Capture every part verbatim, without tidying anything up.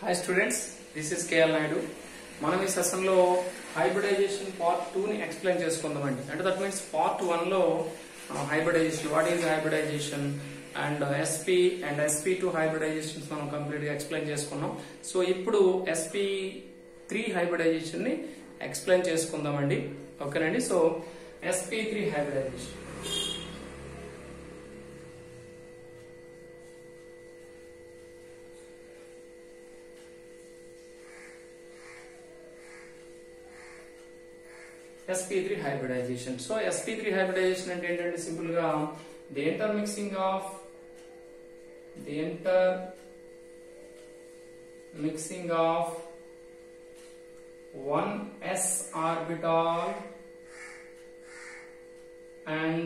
Hi students, this is K L Naidu. మనం ఈ session లో హైబ్రిడైజేషన్ పార్ట్ టూ ని ఎక్స్ప్లెయిన్ చేసుకుందామండి. అంటే దట్ మీన్స్ పార్ట్ వన్ లో hybridization, what is hybridization and SP and SP two hybridizations మనం complete గా ఎక్స్ప్లెయిన్ చేసుకున్నాం. సో ఇప్పుడు ఎస్పీ త్రీ హైబ్రిడైజేషన్ ని ఎక్స్ప్లెయిన్ చేసుకుందామండి. ఓకేనండి. So SP three hybridization S P three hybridization. So S P three hybridization అంటే ఏంటంటే సింపుల్ గా the intermixing of the intermixing of one s orbital and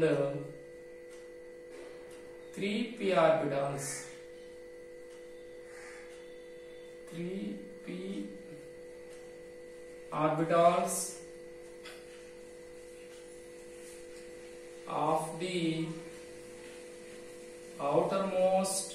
three p orbitals, three p orbitals of the outermost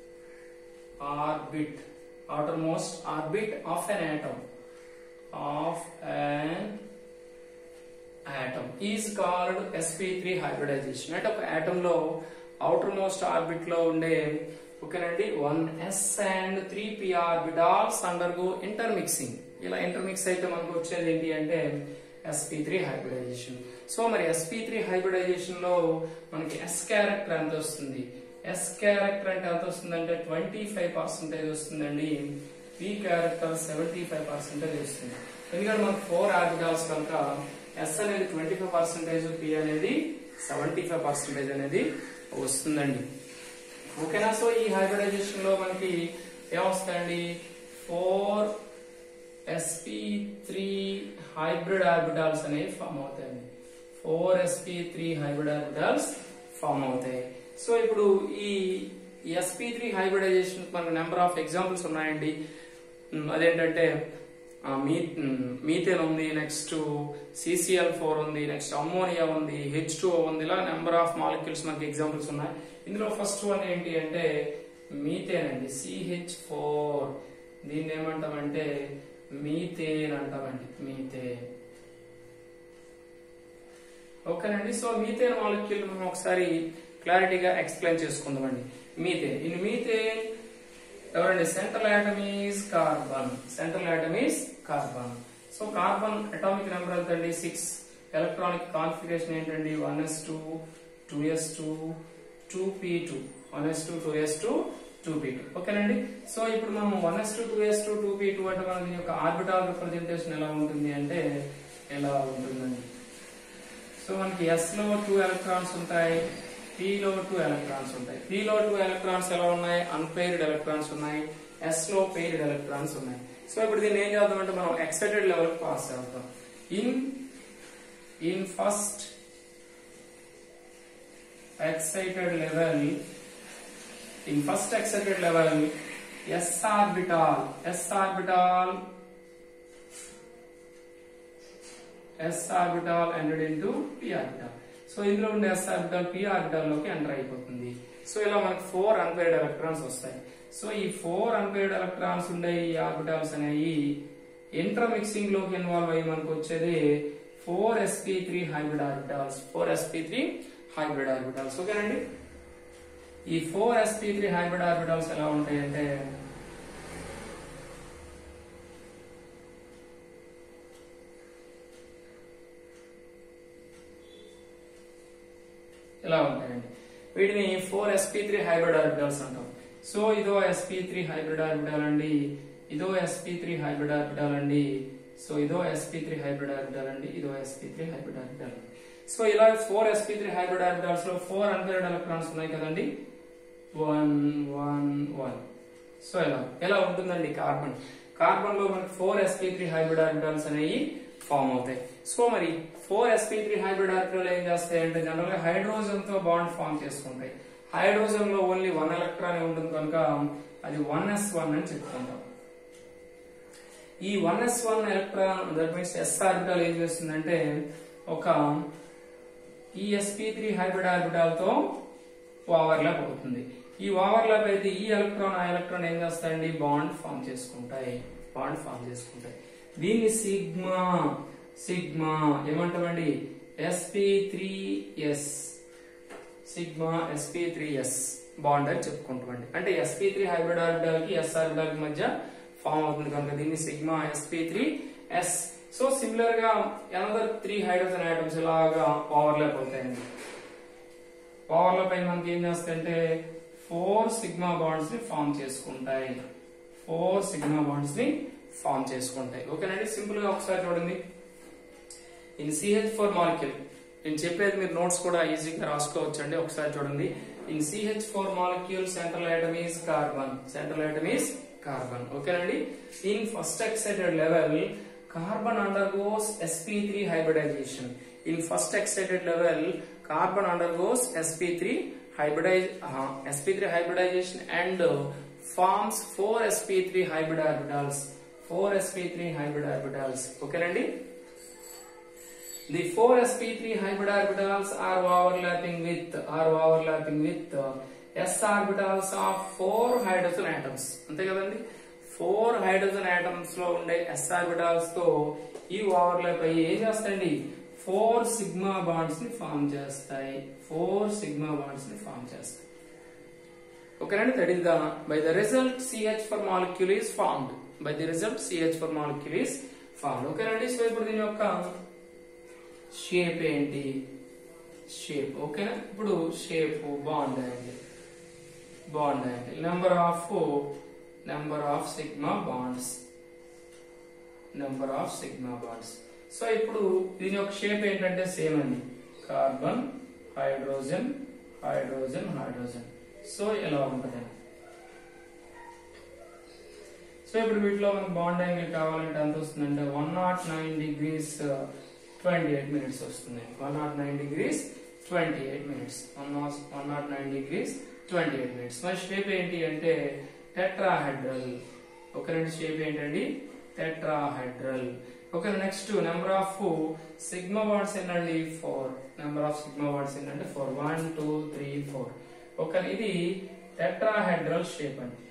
orbit outermost orbit of an atom of an atom is called S P three hybridization. అంటే ఒక atom లో outermost orbit లో ఉండే ఓకేనండి one s and three p orbitals undergo intermixing. ఇలా intermix అయితే మనకు వచ్చేది ఏంటి అంటే S P three hybridization. So మరి S P three hybridization లో మనకి S క్యారెక్టర్ ఎంత వస్తుంది? S క్యారెక్టర్ అంటే ఎంత వస్తుంది అంటే ట్వంటీ ఫైవ్ పర్సెంటేజ్ వస్తుందండి. P character seventy five percentage వస్తుంది. ఎందుకంటే మనకు ఫోర్ ఆర్బిటాల్స్ కనుక S అనేది ట్వంటీ ఫైవ్ పర్సెంటేజ్, P అనేది సెవెంటీ ఫైవ్ పర్సెంటేజ్ అనేది వస్తుందండి. ఓకేనా. సో ఈ హైబ్రిడైజేషన్ లో మనకి ఏమొస్తాయండి? Four S P three hybrid orbitals అనేవి ఫామ్ అవుతాయండి. Four S P three hybrid orbitals form అవుతాయి. సో ఇప్పుడు ఈ S P three హైబ్రిడైజేషన్ మనకు నెంబర్ ఆఫ్ ఎగ్జాంపుల్స్ ఉన్నాయండి. అదేంటంటే మీథేన్ ఉంది, next C C L four ఉంది, నెక్స్ట్ అమ్మోనియా ఉంది, H two O ఉంది. ఇలా నెంబర్ ఆఫ్ మాలిక్యూల్స్ మనకి ఎగ్జాంపుల్స్ ఉన్నాయి. ఇందులో ఫస్ట్ వన్ ఏంటి అంటే మీథేన్ అండి, C H four. దీన్ని ఏమంటామంటే మీథేన్ అంటామండి, మీథేన్. ఓకేనండి. సో మీథేన్ మాలిక్యూల్ మనం ఒకసారి క్లారిటీగా ఎక్స్ప్లెయిన్ చేసుకుందామండి. మీథేన్, ఇన్ మీథేన్ ఎవరండి? Central atom is carbon. Central atom is carbon. So carbon atomic number ఎంత అండి? సిక్స్. ఎలక్ట్రానిక్ కాన్ఫిగరేషన్ ఏంటండి? One S two, two S two, two P two. One S two, two S two, two P two. ఓకేనండి. So ఇప్పుడు మనం one S two, two S two, two P two అంటే మన దీని యొక్క orbital representation ఎలా ఉంటుంది అంటే ఎలా ఉంటుందండి? సో మనకి S లో టూ ఎలక్ట్రాన్స్ ఉంటాయి, P లో టూ ఎలక్ట్రాన్స్ ఉంటాయి. P లో టూ ఎలక్ట్రాన్స్ ఎలా ఉన్నాయి? అన్పెయిర్డ్ ఎలక్ట్రాన్స్ ఉన్నాయి. S లో పెయిర్డ్ ఎలక్ట్రాన్స్ ఉన్నాయి. సో ఇప్పుడు దీన్ని ఏం చేద్దామంటే మనం ఎక్సైటెడ్ లెవెల్ పాస్ చేద్దాం. In in first excited level in first excited level s orbital s orbital s orbital entered into p orbital. So ఇందులో ఉండే s orbital p orbital లోకి ఎంటర్ అయిపోతుంది. సో ఇలా మనకు ఫోర్ అన్పెయిర్డ్ ఎలక్ట్రాన్స్ వస్తాయి. So ఈ four unpaired electrons ఉండే ఈ ఆర్బిటాల్స్ అనేవి ఇంటర్మిక్సింగ్ లోకి ఇన్వాల్వ్ అయ్యి మనకు వచ్చేది four S P three hybrid orbitals. Four S P three hybrid orbitals. ఓకేనండి. ఈ four S P three hybrid orbitals ఎలా ఉంటాయంటే ఎలా ఉంటాయండి? వీటిని four S P three hybrid orbitals అంటాం. సో ఇదో S P three hybrid orbital అండి, ఇదో S P three hybrid orbital అండి, సో ఇదో S P three hybrid orbital అండి, ఇదో S P three hybrid orbital. So ఇలా four S P three hybrid orbitals లో ఫోర్ అన్పెయిర్డ్ ఎలక్ట్రాన్స్ ఉన్నాయి కదండి. One one one. సో ఎలా ఎలా ఉంటుందండి కార్బన్? కార్బన్ లో మనకి four S P three hybrid orbitals అనేవి ఫామ్ అవుతాయి. సో మరి four S P three hybrid orbital ఏం చేస్తాయి అంటే జనరల్ గా హైడ్రోజన్ తో బాండ్ ఫామ్ చేసుకుంటాయి. హైడ్రోజన్ లో ఓన్లీ వన్ ఎలక్ట్రాన్ ఉంటుంది కనుక అది వన్ ఎస్ వన్ అని చెప్పుకుంటాం. ఈ one S one electron that means S orbital ఏం చేస్తుందంటే ఒక ఈ S P three hybrid orbital తో ఓవర్లాప్ అవుతుంది. ఈ ఓవర్లాప్ అయితే ఈ ఎలక్ట్రాన్ ఆ ఎలక్ట్రాన్ ఏం చేస్తాయండి, బాండ్ ఫామ్ చేసుకుంటాయి, బాండ్ ఫామ్ చేసుకుంటాయి. దీన్ని సిగ్మా సిగ్మా ఏమంటామండి, SP three S, sigma SP three S bond అని చెప్పుకుంటామండి. అంటే ఎస్పీ త్రీ హైబ్రిడ్ ఆర్బిటాల్ కి ఎస్ ఆర్బిటాల్ కి మధ్య ఫామ్ అవుతుంది కనుక దీన్ని sigma SP three S. So similar గా అనదర్ త్రీ హైడ్రోజన్ ఆటమ్స్ ఇలాగా ఓవర్లాప్ అవుతాయండి. ఓవర్లాప్ అయిన మనకి ఏం చేస్తాయంటే ఫోర్ సిగ్మా బాండ్స్ ని ఫామ్ చేసుకుంటాయి, ఫోర్ సిగ్మా బాండ్స్ ని ఫామ్ చేసుకుంటాయి. ఓకేనండి, సింపుల్ గా ఒకసారి చూడండి. ఇన్ సిహెచ్ ఫోర్ మాలిక్యూల్, నేను చెప్పేది మీరు నోట్స్ కూడా ఈజీగా రాసుకోవచ్చు అండి. ఒకసారి చూడండి. In CH four molecule central atom is carbon, central atom is carbon. ఓకేనండి, in first excited level carbon undergoes S P three hybridization. In first excited level, carbon undergoes S P three hybridize, uh, S P three hybridization and uh, forms four S P three hybrid orbitals. four S P three hybrid orbitals. Okay, Randy? The four S P three hybrid orbitals are overlapping with are overlapping with uh, S orbitals of four hydrogen atoms. Ante kadandi? Four hydrogen atoms లో ఉండే S orbitals తో ఈ overlap అయ్యి ఏం చేస్తాయండి, four sigma bonds ని form చేస్తాయి, four sigma bonds ని ఫామ్ చేస్తాయి. ఓకేనండి, that is the by the result C H four molecule is formed. By the result C H four molecule is formed. ఓకేనండి, సో ఇప్పుడు దీని యొక్క షేప్ ఏంటి, షేప్. ఓకేనా, ఇప్పుడు shape bond angle, bond angle, number of number of sigma bonds, number of sigma bonds. So ఇప్పుడు దీని యొక్క షేప్ ఏంటంటే సేమ్ అండి, carbon hydrogen hydrogen hydrogen. So ఎలా ఉంటుందండి. సో ఇప్పుడు వీటిలో మనకు బాండ్ యాంగిల్ కావాలంటే ఎంత వస్తుందంటే one not nine degrees twenty eight minutes వస్తుంది. One not nine degrees twenty eight minutes one one not nine degrees twenty eight minutes. మరి షేప్ ఏంటి అంటే టెట్రాహెడ్రల్. ఓకేనండి, షేప్ ఏంటండి, tetrahedral. Okay, next number of sigma bonds ఏంటండి, four. Number of sigma bonds ఏంటంటే four, one two three four. Okay, ఇది tetrahedral shape అండి,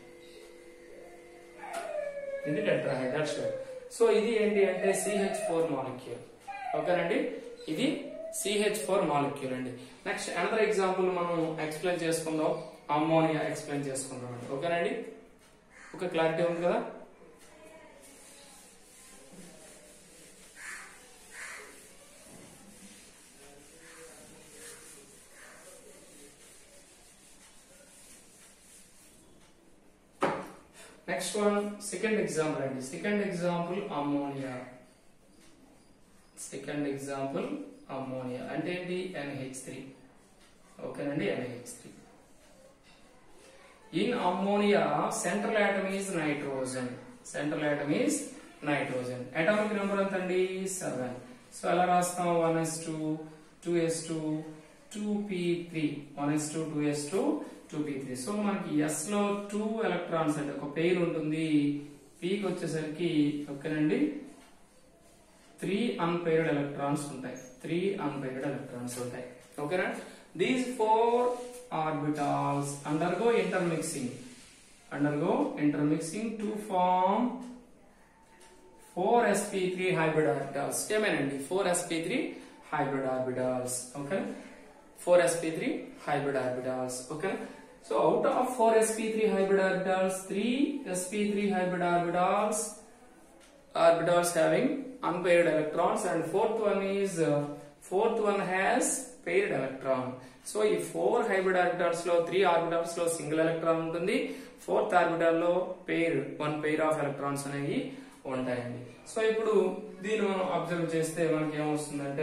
ఇది టెట్రాహెడ్రల్ షేప్. సో ఇది ఏంటి అంటే C H four మాలిక్యూల్. ఓకేనండి, ఇది C H four మాలిక్యూల్ అండి. నెక్స్ట్ అనదర్ ఎగ్జాంపుల్ మనం ఎక్స్ప్లెయిన్ చేసుకుందాం, అమ్మోనియా ఎక్స్ప్లెయిన్ చేసుకుందాం అండి. ఓకేనండి, ఒక క్లారిటీ ఉంది కదా. నెక్స్ట్ వన్ సెకండ్ ఎగ్జాంపుల్ అండి. Second example ammonia. Second example ammonia అంటే ఏంటి, N H three. ఓకేనండి, N H three. In ammonia, central atom is nitrogen. Central atom is nitrogen. Atomic number entandi seven. So ela rastam one s two, two s two, two p three. one s two, two s two, two p three. So manaki S lo two electrons ante oka pair untundi. P ki vachesariki okkanandi three unpaired electrons untayi. three unpaired electrons untayi. Okay na? These four orbitals undergo intermixing, undergo intermixing to form four S P three hybrid orbitals. ఏమేనండి, four S P three hybrid orbitals. Okay, four S P three hybrid orbitals. Okay, so out of four S P three hybrid orbitals, three S P three hybrid orbitals orbitals having unpaired electrons and fourth one is uh, fourth one has paired electron. సో ఈ four hybrid orbitals లో three orbitals లో single electron ఉంటుంది, fourth orbital లో pair one pair of electrons అనేవి ఉంటాయండి. So ఇప్పుడు దీన్ని మనం అబ్జర్వ్ చేస్తే మనకి ఏమొస్తుందంటే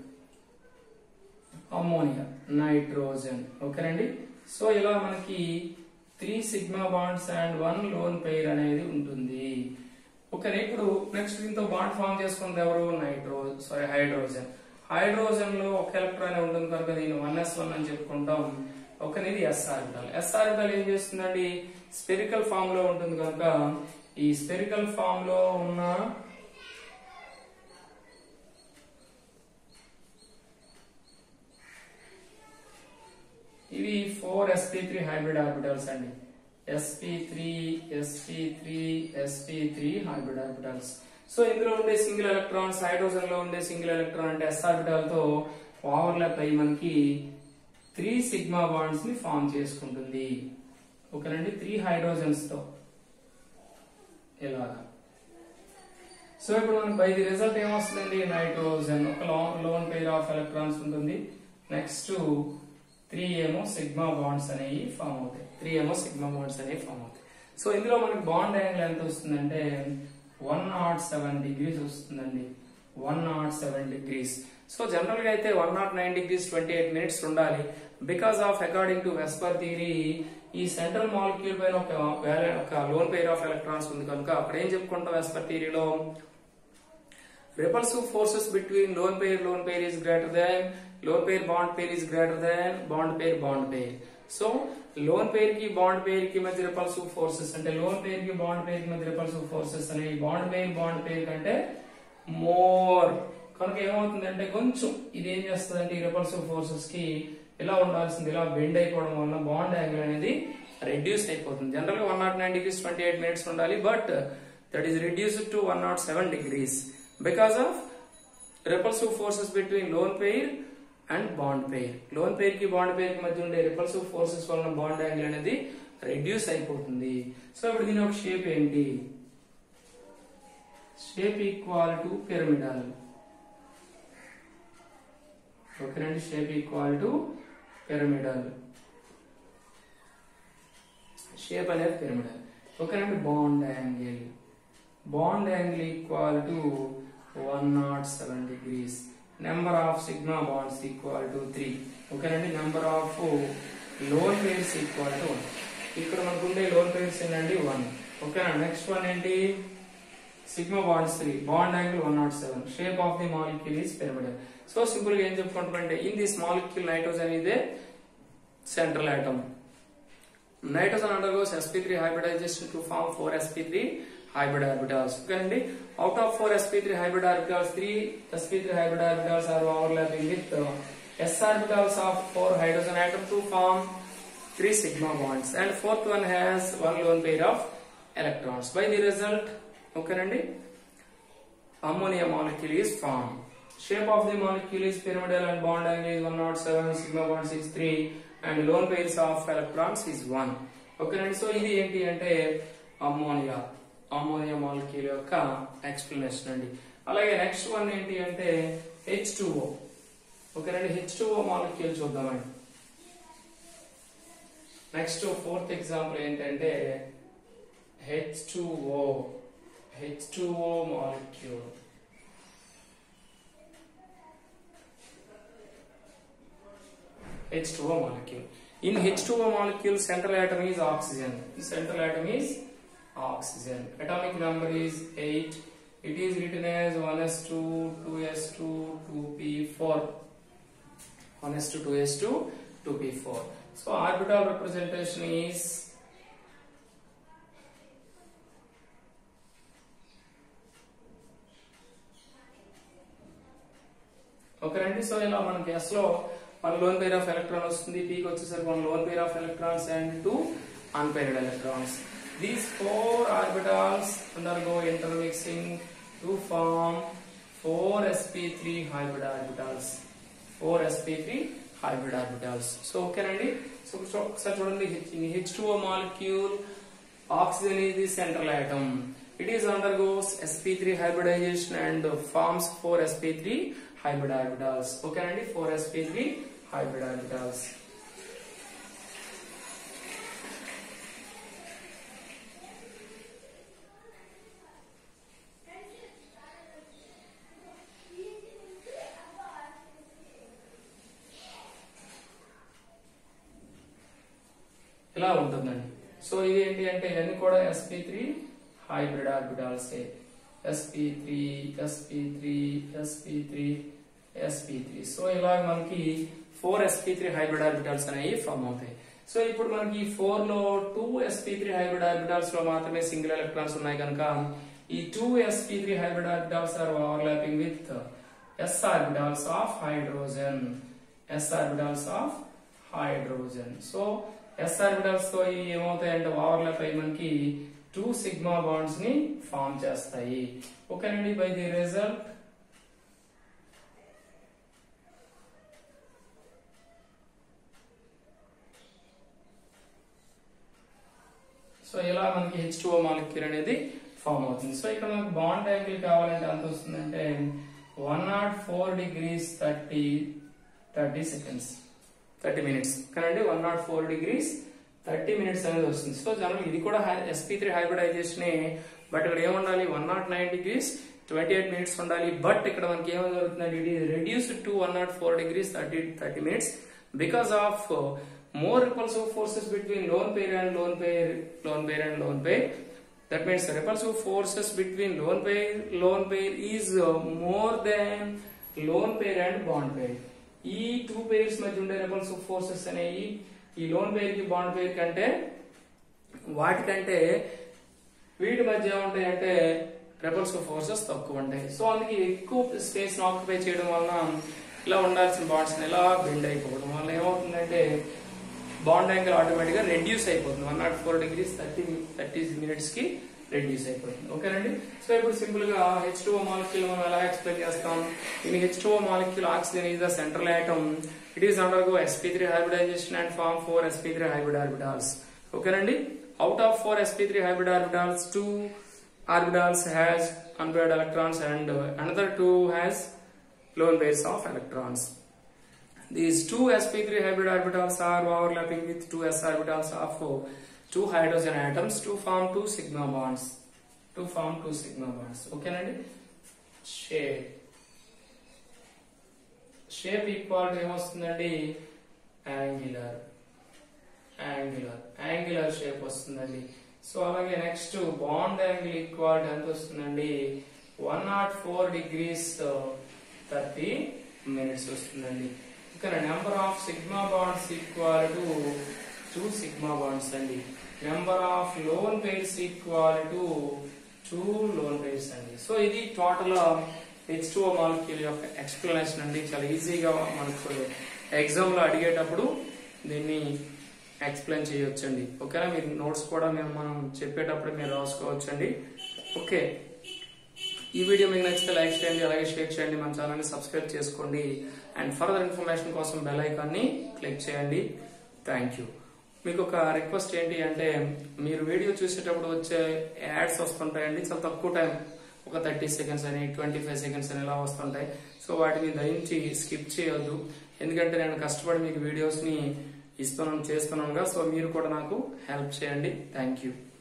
అమ్మోనియా, నైట్రోజన్. ఓకేనండి, సో ఇలా మనకి three sigma bonds and one lone pair అనేది ఉంటుంది. ఓకే, ఇప్పుడు నెక్స్ట్ దీంతో బాండ్ ఫామ్ చేసుకుంది ఎవరు, నైట్రో సారీ హైడ్రోజన్. హైడ్రోజన్ లో ఒక ఎలక్ట్రాన్ ఉంటుంది కనుక దీన్ని వన్ ఎస్ వన్ అని చెప్పుకుంటాం. ఒక ఇది ఎస్ ఆర్బిటల్. ఎస్ ఆర్బిటల్ ఏం చేస్తుందండి, స్పెరికల్ ఫామ్ లో ఉంటుంది కనుక ఈ స్పెరికల్ ఫామ్ లో ఉన్న ఇవి four SP three hybrid orbitals అండి. SP three SP three SP three hybrid orbitals. So ఇందులో ఉండే సింగిల్ ఎలక్ట్రాన్స్ హైడ్రోజన్ లో ఉండే సింగిల్ ఎలక్ట్రాన్ అంటే ఎస్ ఆర్బిటల్ తో ఓవర్లాప్ అయ్యి మనకి త్రీ సిగ్మా బాండ్స్ ని ఫామ్ చేసుకుంటుంది. ఓకేనండి, త్రీ హైడ్రోజన్స్ తో ఇలాగా. సో ఇప్పుడు మనకి బై ది రిజల్ట్ ఏమొస్తుందండి, నైట్రోజన్ ఒక లోన్ పెయిర్ ఆఫ్ ఎలక్ట్రాన్స్ ఉంటుంది. నెక్స్ట్ త్రీ ఏమో సిగ్మా బాండ్స్ అనేవి ఫామ్ అవుతాయి. త్రీ ఏమో సిగ్మా బాండ్స్ అనేవి ఫామ్ అవుతాయి. సో ఇందులో మనకి బాండ్ యాంగిల్ ఎంత వస్తుందంటే వన్ నాట్ సెవెన్ డిగ్రీస్ వస్తుందండి. One naught seven degrees. So general గా అయితే one not nine degrees twenty eight minutes ఉండాలి. Because of according to VSEPR theory ఈ సెంట్రల్ మాలిక్యూల్ పైన ఒక ఒక లోన్ పెయిర్ ఆఫ్ ఎలక్ట్రాన్స్ ఉంది కనుక అక్కడ ఏం చెప్పుకుంటాం వెస్పర్ థియరీలో, repulsive forces between lone pair lone pair is greater than lone pair bond pair is greater than bond pair bond pair. So lone pair की bond pair की मध्य repulsive forces అంటే lone pair की bond pair की मध्य repulsive forces అనే bond pair bond pair కంటే more కనుక ఏమవుతుందంటే కొంచెం ఇది ఏం చేస్తుందంటే ఈ repulsive forces కి ఇలా ఉండాల్సింది ఇలా బెండ్ అయిపోవడం వల్ల బాండ్ యాంగిల్ అనేది రెడ్యూస్ అయిపోతుంది. జనరల్ గా one not nine degrees twenty eight minutes ఉండాలి, but that is reduced to one naught seven degrees because of repulsive forces between lone pair and bond pair. Lone pair ki bond pair ki madhya unde repulsive forces vallana bond angle anedi reduce అయిపోతుంది. So ఇప్పుడు దీని ఒక shape ఏంటి, shape equal to pyramidal. ఓకేనండి, shape equal to pyramidal. Shape అనేది pyramidal. ఓకేనండి, bond angle bond angle equal to one oh seven degrees. Number of sigma bonds equal to three. ఓకేనండి, number of lone pairs equal to one. ఇక్కడ మనకు ఉండే lone pairs ఏంటండి one. ఓకేనా, next one ఏంటి, sigma bonds three, bond angle one oh seven, shape of the molecule is pyramidal. So simple గా ఏం చెప్పుకుంటామంటే in this molecule nitrogen is a central atom. Nitrogen undergoes S P three hybridization to form four S P three hybrid orbitals. Okay, out of four S P three hybrid orbitals, three S P three hybrid orbitals are overlapping with uh, S orbitals of four hydrogen atom to form three sigma bonds, and fourth one has one lone pair of electrons. By the result, okay, ammonia molecule is formed. Shape of the molecule is pyramidal and bond angle is one oh seven, sigma bonds is three, and lone pairs of electrons is one. Okay, so ఇది ఏంటి అంటే ammonia ammonia molecule యొక్క explanation అండి. అలాగే next one ఏంటి అంటే H two O. ఓకేనండి, H two O molecule చూద్దామండి. నెక్స్ట్ ఫోర్త్ ఎగ్జాంపుల్ ఏంటంటే H two O. H two O molecule. H two O molecule. In H two O molecule, central atom is oxygen. The central atom is oxygen. Atomic number is eight. It is written as one s two, two s two, two p four. one s two, two s two, two p four. So orbital representation is okay రండి. So ఇలా మనకి s లో one lone pair of electron వస్తుంది, p కి వచ్చేసరికి one lone pair of electrons and two unpaired electrons. These four orbitals undergo intermixing to form four s p three hybrid orbitals. four s p three hybrid orbitals. So okay రండి. So ఒకసారి చూడండి, in H two O molecule, oxygen is the central atom. It is undergoes s p three hybridization and forms four s p three hybrid orbitals. Okay రండి, four s p three hybrid orbitals. ఇలా ఉంటుందండి. So ఇది ఏంటి అంటే ఇవన్నీ కూడా s p three hybrid orbitals. s p three, s p three, s p three, s p three. So ఇలా మనకి four s p three hybrid orbitals అనేవి ఫామ్ అవుతాయి. సో ఇప్పుడు మనకి ఫోర్ లో two s p three hybrid orbitals లో మాత్రమే single electrons ఉన్నాయి కనుక ఈ two s p three hybrid orbitals are overlapping with s orbitals of hydrogen. s orbitals of hydrogen. So s orbitals తో ఇవి ఏమవుతాయంటే ఓవర్లాప్ అయ్యి మనకి టూ సిగ్మా బాండ్స్ ని ఫామ్ చేస్తాయి. ఓకేనండి. బై ది రిజల్ట్ సో ఇలా మనకి హెచ్ టూ ఓ మాలిక్యూల్ అనేది ఫామ్ అవుతుంది. సో ఇక్కడ మనకు బాండ్ యాంగిల్ కావాలంటే ఎంత వస్తుందంటే one naught four degrees thirty thirty seconds thirty minutes కనండి. One naught four degrees thirty minutes అనేది వస్తుంది. సో జనరల్ ఇది కూడా ఎస్పీ త్రీ హైబ్రిడైజేషన్, బట్ ఇక్కడ ఏముండాలి one not nine degrees twenty eight minutes ఉండాలి. బట్ ఇక్కడ మనకి ఏమో జరుగుతుంది, it is reduced to one naught four degrees thirty thirty minutes because of more repulsive forces between lone pair and lone pair, lone pair and lone pair. That means the repulsive forces between lone pair, lone pair is uh, more than lone pair and bond pair. ఈ two pairs మధ్య ఉండే repulsive forces అనేవి ఈ lone pair కి bond pair కంటే వాటికంటే వీటి మధ్య ఉంటాయి అంటే repulsive forces తక్కువ ఉంటాయి. సో అందుకే ఎక్కువ స్పేస్ ఆక్యుపై చేయడం వలన ఇలా ఉండాల్సిన బాండ్స్ ఇలా బిల్డ్ అయిపోవడం వల్ల ఏమవుతుందంటే బాండ్ యాంగిల్ ఆటోమేటిక్ గా రెడ్యూస్ అయిపోతుంది. One naught four degrees thirty thirty minutes కి రెడ్యూస్ అయిపోతుంది. ఓకేనండి. సో ఇప్పుడు సింపుల్ గా హెచ్ టూ ఓ మాలిక్యూల్ మనం ఎలా ఎక్స్ప్లెయిన్ చేస్తాం. In H two O molecule oxygen is the central atom. It is undergo sp three hybridization and form four SP three hybrid orbitals. ఓకేనండి. Out of four SP three hybrid orbitals, two orbitals has unpaired electrons and another two has lone pairs of electrons. These two s p three hybrid orbitals are overlapping with two s orbitals of two hydrogen atoms to form two sigma bonds. To form two sigma bonds. Okay, Nandi? Shape. Shape equal to angular. Angular. Angular shape vastundandi. So alage next bond angle equal to one oh four degrees thirty minutes vastundandi. Okay, number of sigma bonds equal to two sigma bonds andi. Number of lone pairs equal to two lone pairs andi. So idi total H two O molecule యొక్క explanation అండి. చాలా ఈజీగా మనకు exam లో అడిగేటప్పుడు దీన్ని explain చేయొచ్చండి. ఓకేనా, మీరు నోట్స్ కూడా మేము మనం చెప్పేటప్పుడు మీరు రాసుకోవచ్చండి. ఓకే, ఈ వీడియో మీకు నచ్చితే లైక్ చేయండి, అలాగే షేర్ చేయండి, మన ఛానల్ని సబ్స్క్రైబ్ చేసుకోండి అండ్ ఫర్దర్ ఇన్ఫర్మేషన్ కోసం బెల్ ఐకాన్ని క్లిక్ చేయండి. Thank you. మీకు ఒక రిక్వెస్ట్ ఏంటి అంటే, మీరు వీడియో చూసేటప్పుడు వచ్చే యాడ్స్ వస్తుంటాయండి, చాలా తక్కువ టైం, ఒక థర్టీ సెకండ్స్ అని ట్వంటీ ఫైవ్ సెకండ్స్ అని ఇలా వస్తుంటాయి. సో వాటిని దయించి స్కిప్ చేయొద్దు, ఎందుకంటే నేను కష్టపడి మీకు వీడియోస్ ని ఇస్తున్నాను చేస్తున్నానుగా. సో మీరు కూడా నాకు హెల్ప్ చేయండి. Thank you.